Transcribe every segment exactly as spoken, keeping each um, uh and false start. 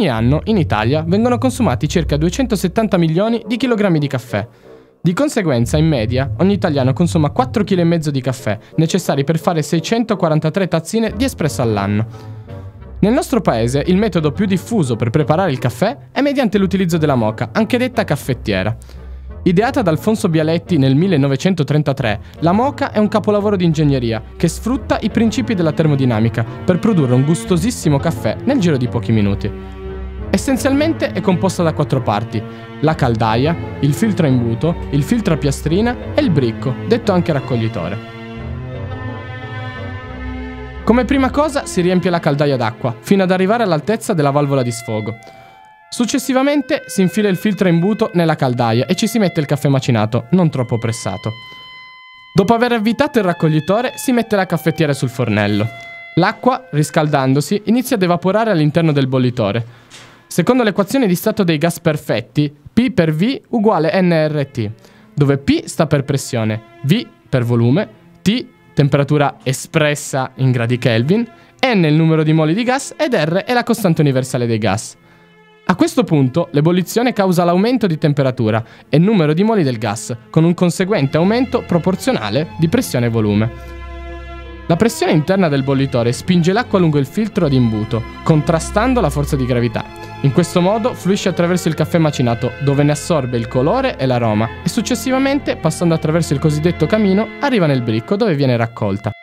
Ogni anno in Italia vengono consumati circa duecentosettanta milioni di chilogrammi di caffè. Di conseguenza, in media, ogni italiano consuma quattro virgola cinque chili di caffè, necessari per fare seicentoquarantatré tazzine di espresso all'anno. Nel nostro paese il metodo più diffuso per preparare il caffè è mediante l'utilizzo della moka, anche detta caffettiera. Ideata da Alfonso Bialetti nel millenovecentotrentatré, la moka è un capolavoro di ingegneria che sfrutta i principi della termodinamica per produrre un gustosissimo caffè nel giro di pochi minuti. Essenzialmente è composta da quattro parti: la caldaia, il filtro a imbuto, il filtro a piastrina e il bricco, detto anche raccoglitore. Come prima cosa si riempie la caldaia d'acqua, fino ad arrivare all'altezza della valvola di sfogo. Successivamente si infila il filtro a imbuto nella caldaia e ci si mette il caffè macinato, non troppo pressato. Dopo aver avvitato il raccoglitore si mette la caffettiera sul fornello. L'acqua, riscaldandosi, inizia ad evaporare all'interno del bollitore. Secondo l'equazione di stato dei gas perfetti, P per V uguale N R T, dove P sta per pressione, V per volume, T temperatura espressa in gradi Kelvin, N il numero di moli di gas ed R è la costante universale dei gas. A questo punto l'ebollizione causa l'aumento di temperatura e numero di moli del gas, con un conseguente aumento proporzionale di pressione e volume. La pressione interna del bollitore spinge l'acqua lungo il filtro ad imbuto, contrastando la forza di gravità. In questo modo fluisce attraverso il caffè macinato, dove ne assorbe il colore e l'aroma, e successivamente, passando attraverso il cosiddetto camino, arriva nel bricco dove viene raccolta.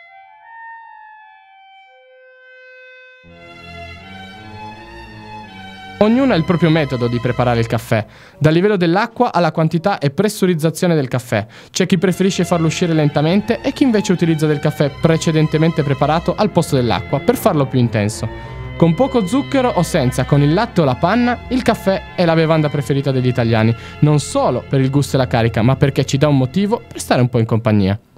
Ognuno ha il proprio metodo di preparare il caffè, dal livello dell'acqua alla quantità e pressurizzazione del caffè. C'è chi preferisce farlo uscire lentamente e chi invece utilizza del caffè precedentemente preparato al posto dell'acqua per farlo più intenso. Con poco zucchero o senza, con il latte o la panna, il caffè è la bevanda preferita degli italiani, non solo per il gusto e la carica, ma perché ci dà un motivo per stare un po' in compagnia.